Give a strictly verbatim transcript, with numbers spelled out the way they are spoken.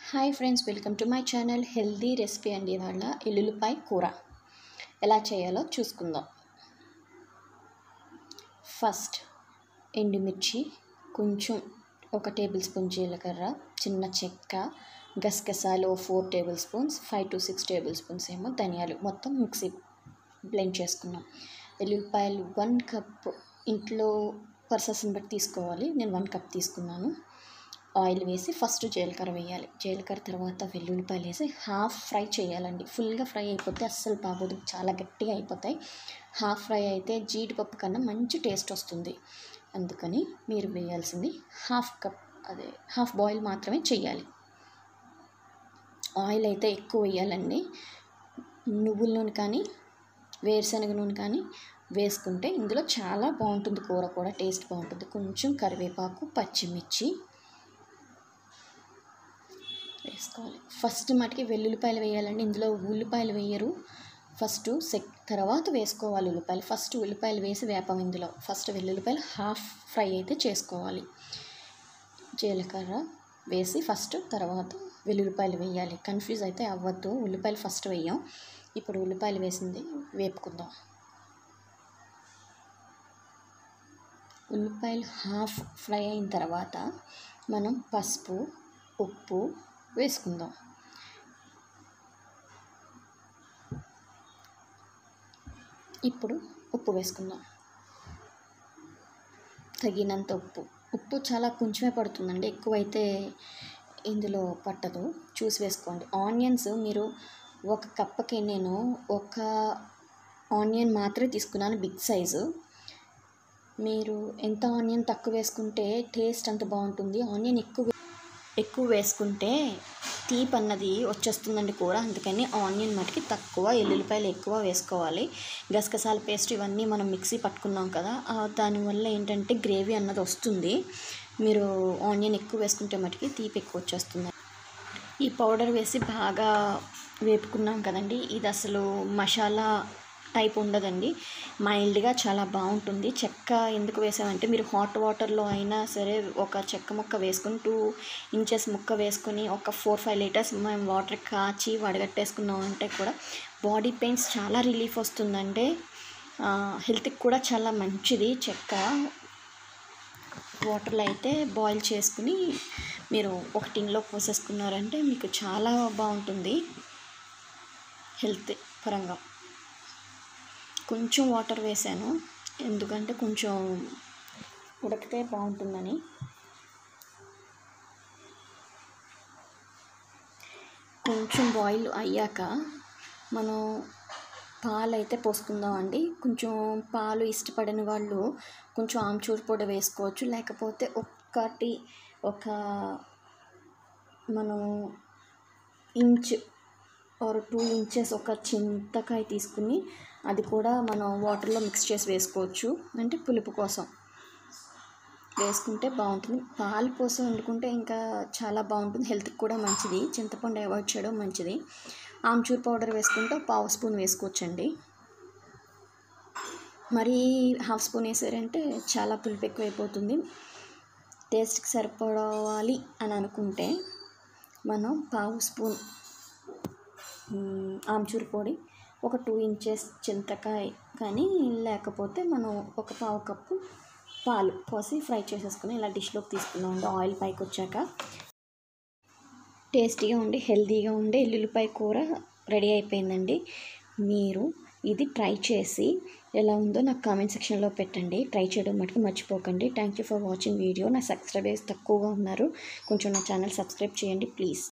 Hi friends, welcome to my channel. Healthy recipe అండి. ఇవాళ ఎల్లుల్లిపాయ కూర ఎలా చేయాలో చూసుకుందాం. ఫస్ట్ ఎండుమిర్చి, కొంచెం ఒక టేబుల్ స్పూన్ జీలకర్ర, చిన్న చెక్క, గసగసాలు four table spoons, five to six table spoons ఏమో ధనియాలు, మొత్తం మిక్సీ బ్లెండ్ చేసుకున్నాం. ఎల్లుల్లిపాయలు వన్ కప్, ఇంట్లో పర్సస్ని బట్టి తీసుకోవాలి. నేను వన్ కప్ తీసుకున్నాను. ఆయిల్ వేసి ఫస్ట్ జీలకర్ర వేయాలి. జీలకర్ర తర్వాత వెల్లుల్లిపాయలు వేసి హాఫ్ ఫ్రై చేయాలండి. ఫుల్గా ఫ్రై అయిపోతే అస్సలు బాగోదు, చాలా గట్టిగా అయిపోతాయి. హాఫ్ ఫ్రై అయితే జీడిపప్పు కన్నా మంచి టేస్ట్ వస్తుంది. అందుకని మీరు వేయాల్సింది హాఫ్ కప్, అదే హాఫ్ బాయిల్ మాత్రమే చేయాలి. ఆయిల్ అయితే ఎక్కువ వేయాలండి. నువ్వుల నూనె కానీ వేరుశనగ నూనె కానీ వేసుకుంటే ఇందులో చాలా బాగుంటుంది. కూర కూడా టేస్ట్ బాగుంటుంది. కొంచెం కరివేపాకు, పచ్చిమిర్చి వేసుకోవాలి. ఫస్ట్ మటుకి వెల్లుల్లిపాయలు వేయాలండి. ఇందులో ఉల్లిపాయలు వేయరు. ఫస్ట్ సెక్ తర్వాత వేసుకోవాలి ఉల్లిపాయలు. ఫస్ట్ ఉల్లిపాయలు వేసి వేపం. ఇందులో ఫస్ట్ వెల్లుల్లిపాయలు హాఫ్ ఫ్రై అయితే చేసుకోవాలి. జీలకర్ర వేసి ఫస్ట్, తర్వాత వెల్లుల్లిపాయలు వేయాలి. కన్ఫ్యూజ్ అయితే అవ్వద్దు. ఉల్లిపాయలు ఫస్ట్ వేయం. ఇప్పుడు ఉల్లిపాయలు వేసింది వేపుకుందాం. ఉల్లిపాయలు హాఫ్ ఫ్రై అయిన తర్వాత మనం పసుపు, ఉప్పు వేసుకుందాం. ఇప్పుడు ఉప్పు వేసుకుందాం, తగినంత ఉప్పు. ఉప్పు చాలా కొంచెమే పడుతుందండి, ఎక్కువైతే ఇందులో పట్టదు, చూసి వేసుకోండి. ఆనియన్స్ మీరు ఒక కప్పకి నేను ఒక ఆనియన్ మాత్రమే తీసుకున్నాను, బిగ్ సైజు. మీరు ఎంత ఆనియన్ తక్కువ వేసుకుంటే టేస్ట్ అంత బాగుంటుంది. ఆనియన్ ఎక్కువ ఎక్కువ వేసుకుంటే తీపి అన్నది వచ్చేస్తుందండి కూర. అందుకని ఆనియన్ మటుకి తక్కువ, ఎల్లుల్లిపాయలు ఎక్కువ వేసుకోవాలి. గసగసాల పేస్ట్ ఇవన్నీ మనం మిక్సీ పట్టుకున్నాం కదా, దానివల్ల ఏంటంటే గ్రేవీ అన్నది వస్తుంది. మీరు ఆనియన్ ఎక్కువ వేసుకుంటే మటుకి తీపి ఎక్కువ వచ్చేస్తుంది. ఈ పౌడర్ వేసి బాగా వేపుకున్నాం కదండి, ఇది అసలు మసాలా టైప్ ఉండదండి, మైల్డ్గా చాలా బాగుంటుంది. చెక్క ఎందుకు వేసామంటే మీరు హాట్ వాటర్లో అయినా సరే ఒక చెక్క ముక్క వేసుకొని, టూ ఇంచెస్ ముక్క వేసుకొని ఒక ఫోర్ ఫైవ్ లీటర్స్ మేము వాటర్ కాచి వడగట్టేసుకున్నాం అంటే కూడా బాడీ పెయిన్స్ చాలా రిలీఫ్ వస్తుందంటే హెల్త్కి కూడా చాలా మంచిది. చెక్క వాటర్లో అయితే బాయిల్ చేసుకుని మీరు ఒక టిన్లో పోసేసుకున్నారంటే మీకు చాలా బాగుంటుంది హెల్త్ పరంగా. కొంచెం వాటర్ వేసాను, ఎందుకంటే కొంచెం ఉడికితే బాగుంటుందని. కొంచెం బాయిల్ అయ్యాక మనం పాలు అయితే పోసుకుందాం అండి. కొంచెం పాలు ఇష్టపడని వాళ్ళు కొంచెం ఆమ్చూర్ పొడి వేసుకోవచ్చు, లేకపోతే ఒక్కటి ఒక మనం ఇంచ్ ఆర్ టూ ఇంచెస్ ఒక చింతకాయ తీసుకుని అది కూడా మనం వాటర్లో మిక్స్ చేసి వేసుకోవచ్చు, అంటే పులుపు కోసం వేసుకుంటే బాగుంటుంది. పాలు పోసి వండుకుంటే ఇంకా చాలా బాగుంటుంది, హెల్త్కి కూడా మంచిది. చింతపండు అవాయిడ్ చేయడం మంచిది. ఆమ్చూర్ పౌడర్ వేసుకుంటే పావు స్పూన్ వేసుకోవచ్చండి. మరీ హాఫ్ స్పూన్ వేసారంటే చాలా పులుపు ఎక్కువైపోతుంది. టేస్ట్కి సరిపడాలి అని అనుకుంటే మనం పావు స్పూన్ ఆమ్చూర్ పొడి, ఒక టూ ఇంచెస్ చింతకాయ కానీ, లేకపోతే మనం ఒక పావు కప్పు పాలు పోసి ఫ్రై చేసేసుకుని ఇలా డిష్లోకి తీసుకున్నాం అండి. ఆయిల్ పైకి వచ్చాక టేస్టీగా ఉండి హెల్తీగా ఉండే ఎల్లుల్లిపాయ కూర రెడీ అయిపోయిందండి. మీరు ఇది ట్రై చేసి ఎలా ఉందో నాకు కామెంట్ సెక్షన్లో పెట్టండి. ట్రై చేయడం మటుకు మర్చిపోకండి. Thank you for watching video. నా సబ్స్క్రైబర్స్ తక్కువగా ఉన్నారు, కొంచెం నా ఛానల్ సబ్స్క్రైబ్ చేయండి ప్లీజ్.